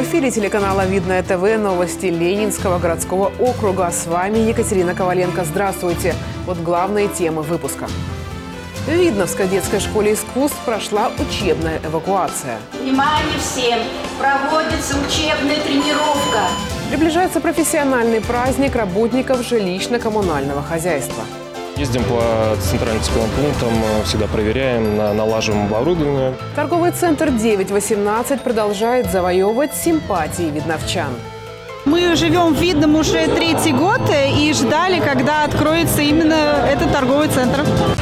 эфире телеканала «Видное ТВ» новости Ленинского городского округа. С вами Екатерина Коваленко. Здравствуйте. Вот главные темы выпуска. В Видновской детской школе искусств прошла учебная эвакуация. Внимание всем! Проводится учебная тренировка. Приближается профессиональный праздник работников жилищно-коммунального хозяйства. Ездим по центральным тепловым пунктам, всегда проверяем, налаживаем оборудование. Торговый центр 9-18 продолжает завоевывать симпатии видновчан. Мы живем в Видном уже 3-й год и ждали, когда откроется именно этот торговый центр.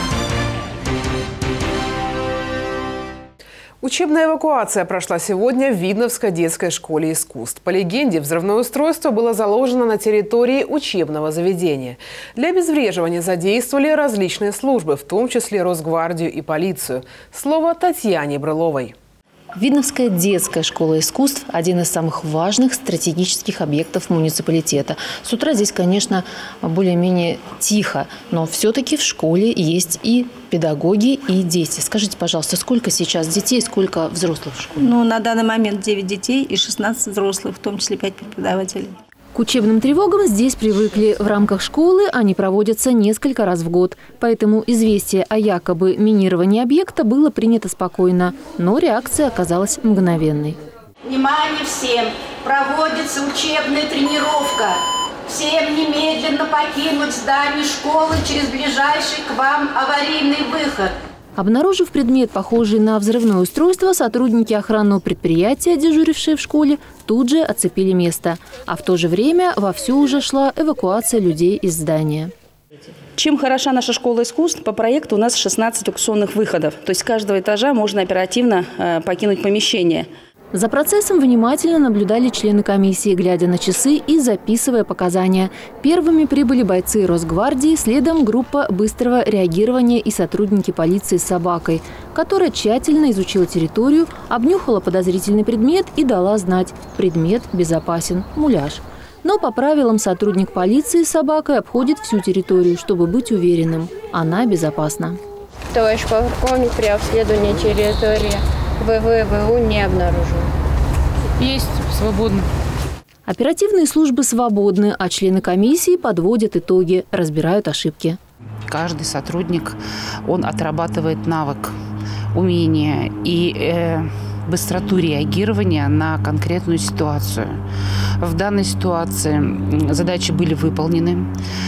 Учебная эвакуация прошла сегодня в Видновской детской школе искусств. По легенде, взрывное устройство было заложено на территории учебного заведения. Для обезвреживания задействовали различные службы, в том числе Росгвардию и полицию. Слово Татьяне Брыловой. Видновская детская школа искусств – один из самых важных стратегических объектов муниципалитета. С утра здесь, конечно, более-менее тихо, но все-таки в школе есть и педагоги, и дети. Скажите, пожалуйста, сколько сейчас детей, сколько взрослых в школе? На данный момент 9 детей и 16 взрослых, в том числе 5 преподавателей. К учебным тревогам здесь привыкли. В рамках школы они проводятся несколько раз в год. Поэтому известие о якобы минировании объекта было принято спокойно. Но реакция оказалась мгновенной. Внимание всем! Проводится учебная тренировка. Всем немедленно покинуть здание школы через ближайший к вам аварийный выход. Обнаружив предмет, похожий на взрывное устройство, сотрудники охранного предприятия, дежурившие в школе, тут же оцепили место. А в то же время вовсю уже шла эвакуация людей из здания. Чем хороша наша школа искусств? По проекту у нас 16 аукционных выходов. То есть с каждого этажа можно оперативно покинуть помещение. За процессом внимательно наблюдали члены комиссии, глядя на часы и записывая показания. Первыми прибыли бойцы Росгвардии, следом группа быстрого реагирования и сотрудники полиции с собакой, которая тщательно изучила территорию, обнюхала подозрительный предмет и дала знать – предмет безопасен, муляж. Но по правилам сотрудник полиции с собакой обходит всю территорию, чтобы быть уверенным – она безопасна. Товарищ полковник, при обследовании территории ВВУ не обнаружен. Есть, свободно. Оперативные службы свободны, а члены комиссии подводят итоги, разбирают ошибки. Каждый сотрудник, он отрабатывает навык, умение и быстроту реагирования на конкретную ситуацию. В данной ситуации задачи были выполнены.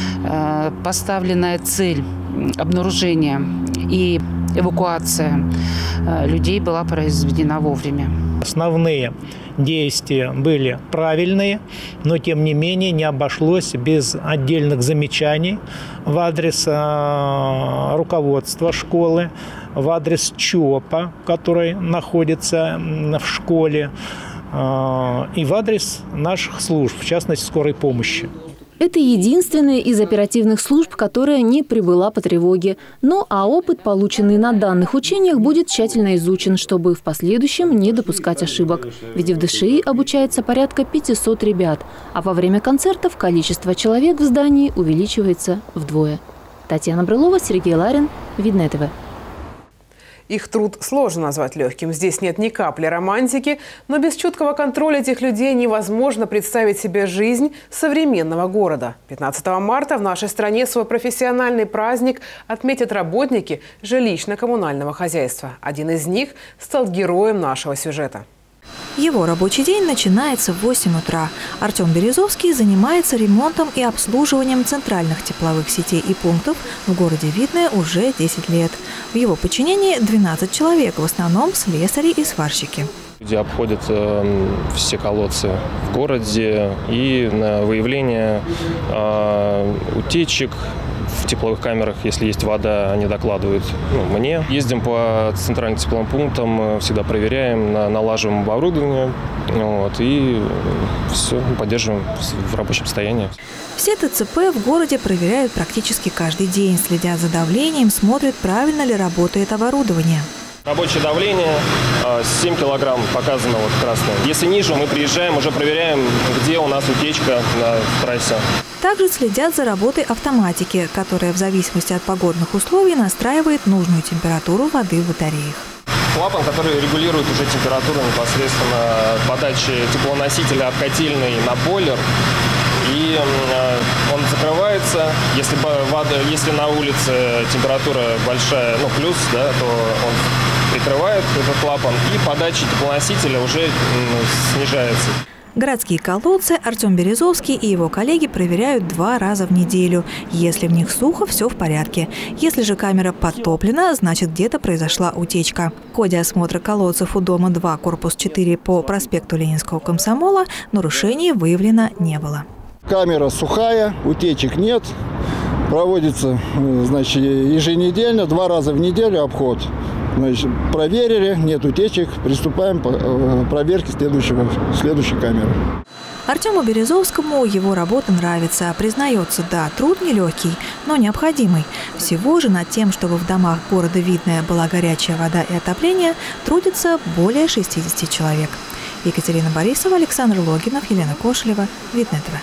Поставленная цель обнаружения и эвакуация людей была произведена вовремя. Основные действия были правильные, но тем не менее не обошлось без отдельных замечаний в адрес руководства школы, в адрес ЧОПа, который находится в школе, и в адрес наших служб, в частности скорой помощи. Это единственная из оперативных служб, которая не прибыла по тревоге. Ну а опыт, полученный на данных учениях, будет тщательно изучен, чтобы в последующем не допускать ошибок. Ведь в ДШИ обучается порядка 500 ребят, а во время концертов количество человек в здании увеличивается вдвое. Татьяна Брылова, Сергей Ларин, Видное ТВ. Их труд сложно назвать легким. Здесь нет ни капли романтики, но без чуткого контроля этих людей невозможно представить себе жизнь современного города. 15 марта в нашей стране свой профессиональный праздник отметят работники жилищно-коммунального хозяйства. Один из них стал героем нашего сюжета. Его рабочий день начинается в 8 утра. Артем Березовский занимается ремонтом и обслуживанием центральных тепловых сетей и пунктов в городе Видное уже 10 лет. В его подчинении 12 человек, в основном слесари и сварщики. Люди обходят все колодцы в городе и на выявление утечек в тепловых камерах, если есть вода, они докладывают мне. Ездим по центральным тепловым пунктам, всегда проверяем, налаживаем оборудование и все поддерживаем в рабочем состоянии. Все ТЦП в городе проверяют практически каждый день, следят за давлением, смотрят, правильно ли работает оборудование. Рабочее давление 7 килограмм показано красное. Если ниже, мы приезжаем, уже проверяем, где у нас утечка на трассе. Также следят за работой автоматики, которая в зависимости от погодных условий настраивает нужную температуру воды в батареях. клапан, который регулирует уже температуру непосредственно подачи теплоносителя от котельной на бойлер. И он закрывается. Если на улице температура большая, плюс, да, то он прикрывает этот клапан, и подача теплоносителя уже снижается. Городские колодцы Артем Березовский и его коллеги проверяют 2 раза в неделю. Если в них сухо, все в порядке. Если же камера подтоплена, значит, где-то произошла утечка. В ходе осмотра колодцев у дома 2, корпус 4 по проспекту Ленинского комсомола нарушений выявлено не было. Камера сухая, утечек нет. Проводится, еженедельно, 2 раза в неделю обход. Проверили, нет утечек, приступаем к проверке следующей камеры. Артему Березовскому его работа нравится. Признается, да, труд нелегкий, но необходимый. Всего же над тем, чтобы в домах города Видное была горячая вода и отопление, трудится более 60 человек. Екатерина Борисова, Александр Логинов, Елена Кошелева, Видное ТВ.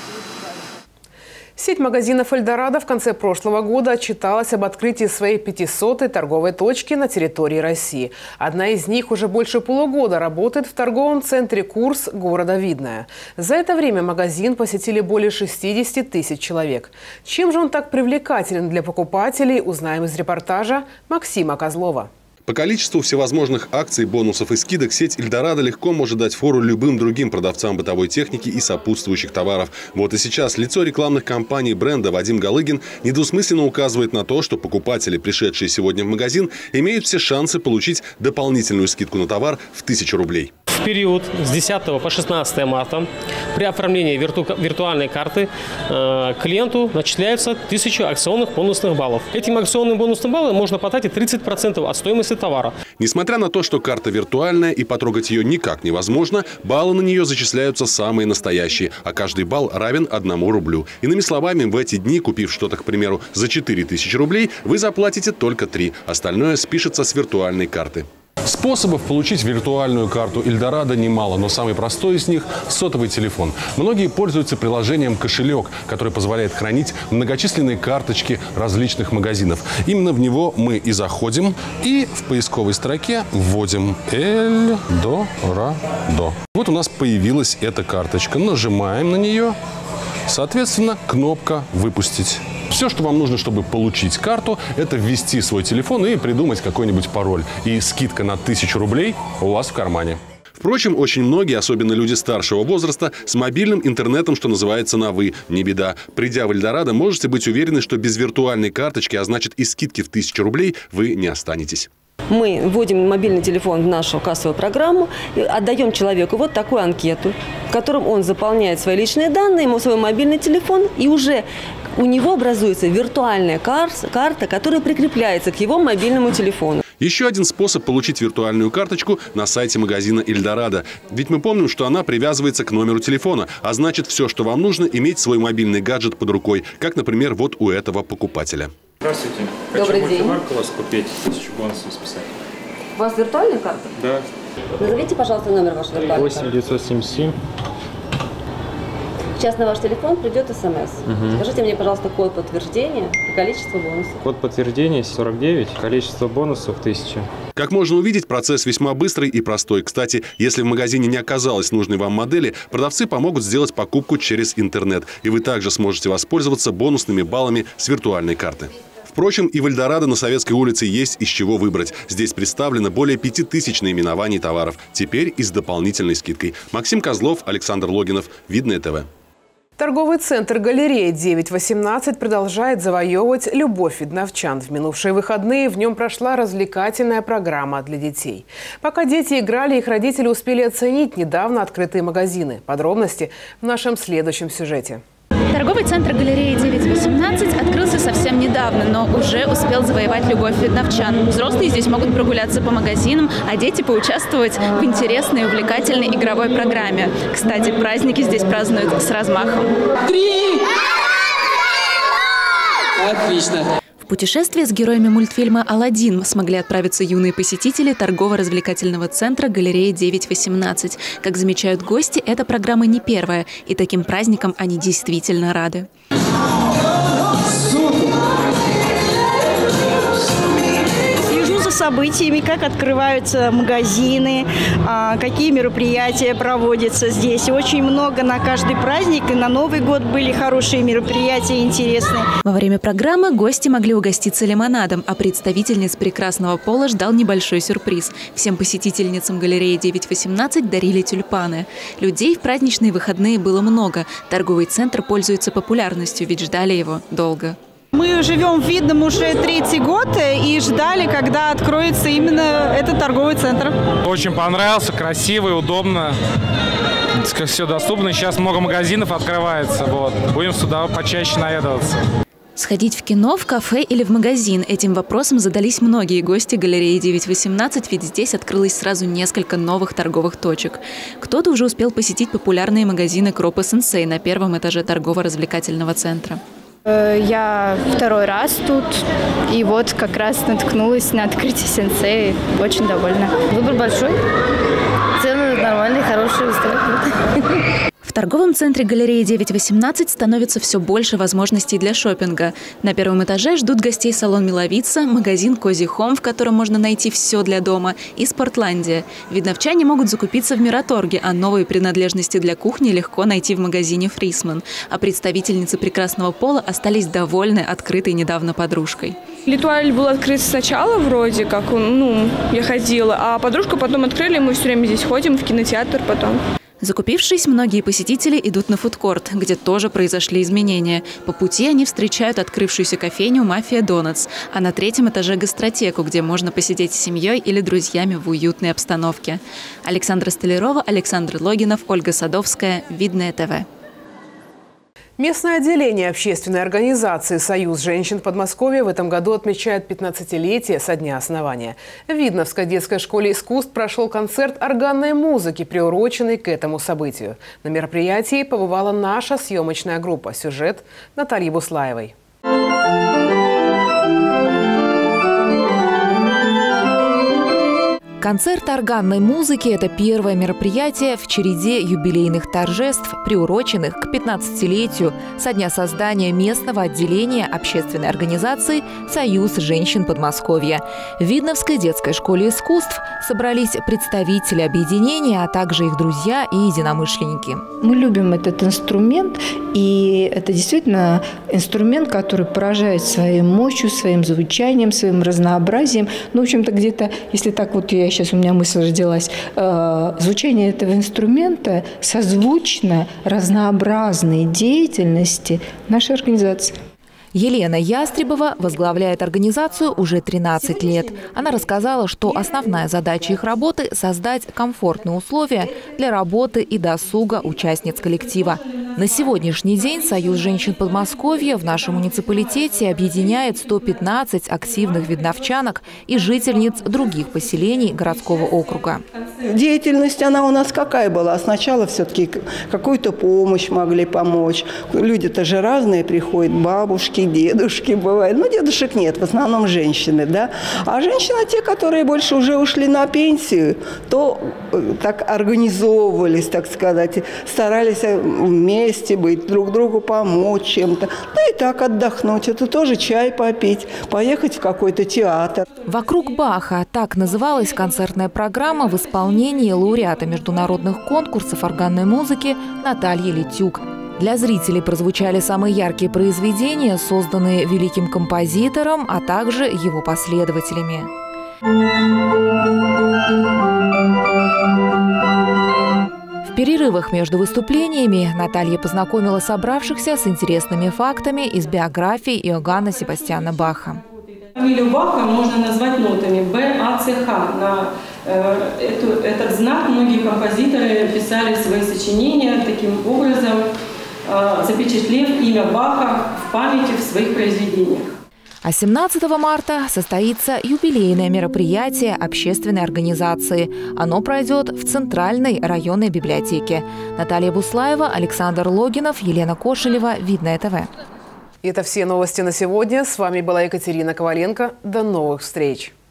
Сеть магазинов «Эльдорадо» в конце прошлого года отчиталась об открытии своей 500-й торговой точки на территории России. Одна из них уже больше полугода работает в торговом центре «Курс» города Видное. За это время магазин посетили более 60 тысяч человек. Чем же он так привлекателен для покупателей, узнаем из репортажа Максима Козлова. По количеству всевозможных акций, бонусов и скидок сеть «Эльдорадо» легко может дать фору любым другим продавцам бытовой техники и сопутствующих товаров. Вот и сейчас лицо рекламных кампаний бренда Вадим Галыгин недвусмысленно указывает на то, что покупатели, пришедшие сегодня в магазин, имеют все шансы получить дополнительную скидку на товар в 1000 рублей. В период с 10 по 16 марта при оформлении виртуальной карты клиенту начисляются 1000 акционных бонусных баллов. Этим акционным бонусным баллом можно потратить 30% от стоимости товара. Несмотря на то, что карта виртуальная и потрогать ее никак невозможно, баллы на нее зачисляются самые настоящие, а каждый балл равен 1 рублю. Иными словами, в эти дни, купив что-то, к примеру, за 4000 рублей, вы заплатите только 3, остальное спишется с виртуальной карты. Способов получить виртуальную карту «Эльдорадо» немало, но самый простой из них – сотовый телефон. Многие пользуются приложением «Кошелек», который позволяет хранить многочисленные карточки различных магазинов. Именно в него мы и заходим, и в поисковой строке вводим «Эльдорадо». Вот у нас появилась эта карточка. Нажимаем на нее. Соответственно, кнопка «Выпустить». Все, что вам нужно, чтобы получить карту, это ввести свой телефон и придумать какой-нибудь пароль. И скидка на 1000 рублей у вас в кармане. Впрочем, очень многие, особенно люди старшего возраста, с мобильным интернетом, что называется, на «вы». Не беда. Придя в «Эльдорадо», можете быть уверены, что без виртуальной карточки, а значит и скидки в 1000 рублей, вы не останетесь. Мы вводим мобильный телефон в нашу кассовую программу, отдаем человеку вот такую анкету, в котором он заполняет свои личные данные, ему свой мобильный телефон, и уже у него образуется виртуальная карта, которая прикрепляется к его мобильному телефону. Еще один способ получить виртуальную карточку на сайте магазина «Эльдорадо». Ведь мы помним, что она привязывается к номеру телефона, а значит, все, что вам нужно, иметь свой мобильный гаджет под рукой, как, например, вот у этого покупателя. Здравствуйте. Добрый день. Хочу мультиварку у вас купить, 1000 бонусов списать. У вас виртуальная карта? Да. Назовите, пожалуйста, номер вашей виртуальной карты. 8977. Сейчас на ваш телефон придет СМС. Скажите мне, пожалуйста, код подтверждения и количество бонусов. Код подтверждения 49, количество бонусов 1000. Как можно увидеть, процесс весьма быстрый и простой. Кстати, если в магазине не оказалось нужной вам модели, продавцы помогут сделать покупку через интернет. И вы также сможете воспользоваться бонусными баллами с виртуальной карты. Впрочем, и в «Эльдорадо» на Советской улице есть из чего выбрать. Здесь представлено более 5000 наименований товаров. Теперь и с дополнительной скидкой. Максим Козлов, Александр Логинов, Видное ТВ. Торговый центр «Галерея 918» продолжает завоевывать любовь видновчан. В минувшие выходные в нем прошла развлекательная программа для детей. Пока дети играли, их родители успели оценить недавно открытые магазины. Подробности в нашем следующем сюжете. Торговый центр «Галерея 918» открылся совсем недавно, но уже успел завоевать любовь видновчан. Взрослые здесь могут прогуляться по магазинам, а дети поучаствовать в интересной и увлекательной игровой программе. Кстати, праздники здесь празднуют с размахом. 3! Отлично! В путешествие с героями мультфильма «Аладдин» смогли отправиться юные посетители торгово-развлекательного центра «Галерея 918». Как замечают гости, эта программа не первая, и таким праздникам они действительно рады. Слежу за событиями, как открываются магазины, какие мероприятия проводятся здесь. Очень много на каждый праздник, и на Новый год были хорошие мероприятия, интересные. Во время программы гости могли угоститься лимонадом, а представительниц прекрасного пола ждал небольшой сюрприз. Всем посетительницам галереи 9-18 дарили тюльпаны. Людей в праздничные выходные было много. Торговый центр пользуется популярностью, ведь ждали его долго. Мы живем в Видном уже 3-й год и ждали, когда откроется именно этот торговый центр. Очень понравился, красиво и удобно. Все доступно. Сейчас много магазинов открывается. Вот. Будем сюда почаще наведываться. Сходить в кино, в кафе или в магазин – этим вопросом задались многие гости галереи 9-18, ведь здесь открылось сразу несколько новых торговых точек. Кто-то уже успел посетить популярные магазины Кроп и Сенсей на первом этаже торгово-развлекательного центра. Я второй раз тут, и вот как раз наткнулась на открытие Сенсей. Очень довольна. Выбор большой, цены нормальные, хорошие, выстроены. В торговом центре галереи 9-18 становится все больше возможностей для шопинга. На первом этаже ждут гостей салон «Миловица», магазин «Кози Хом», в котором можно найти все для дома, и «Спортландия». Видновчане могут закупиться в Мираторге, а новые принадлежности для кухни легко найти в магазине «Фрисман». А представительницы прекрасного пола остались довольны открытой недавно подружкой. Литуаль был открыт сначала вроде как, я ходила, а подружку потом открыли, мы все время здесь ходим, в кинотеатр потом. Закупившись, многие посетители идут на фудкорт, где тоже произошли изменения. По пути они встречают открывшуюся кофейню «Мафия Донатс», а на 3-м этаже – гастротеку, где можно посидеть с семьей или друзьями в уютной обстановке. Александра Столярова, Александр Логинов, Ольга Садовская. Видное ТВ. Местное отделение общественной организации «Союз женщин Подмосковья» в этом году отмечает 15-летие со дня основания. В Видновской детской школе искусств прошел концерт органной музыки, приуроченный к этому событию. На мероприятии побывала наша съемочная группа. Сюжет Натальи Буслаевой. Концерт органной музыки – это первое мероприятие в череде юбилейных торжеств, приуроченных к 15-летию со дня создания местного отделения общественной организации «Союз женщин Подмосковья». В Видновской детской школе искусств собрались представители объединения, а также их друзья и единомышленники. Мы любим этот инструмент, и это действительно инструмент, который поражает своей мощью, своим звучанием, своим разнообразием. В общем-то, где-то, если так вот сейчас у меня мысль родилась, звучание этого инструмента созвучно разнообразной деятельности нашей организации. Елена Ястребова возглавляет организацию уже 13 лет. Она рассказала, что основная задача их работы – создать комфортные условия для работы и досуга участниц коллектива. На сегодняшний день Союз женщин Подмосковья в нашем муниципалитете объединяет 115 активных видновчанок и жительниц других поселений городского округа. Деятельность, она у нас какая была? Сначала все-таки какую-то помощь могли помочь. Люди-то же разные приходят, бабушки, дедушки бывают. Дедушек нет, в основном женщины, да. А женщины, те, которые больше уже ушли на пенсию, то так организовывались, так сказать, старались вместе быть, друг другу помочь чем-то. Да и так отдохнуть, это тоже чай попить, поехать в какой-то театр. «Вокруг Баха» – так называлась концертная программа в исполнении лауреата международных конкурсов органной музыки Натальи Литюк. Для зрителей прозвучали самые яркие произведения, созданные великим композитором, а также его последователями. В перерывах между выступлениями Наталья познакомила собравшихся с интересными фактами из биографии Иоганна Себастьяна Баха. Фамилию Баха можно назвать нотами Б, А, Ц, Х. На этот знак многие композиторы писали свои сочинения таким образом, запечатлев имя Баха в памяти в своих произведениях. А 17 марта состоится юбилейное мероприятие общественной организации. Оно пройдет в Центральной районной библиотеке. Наталья Буслаева, Александр Логинов, Елена Кошелева. Видное ТВ. Это все новости на сегодня. С вами была Екатерина Коваленко. До новых встреч.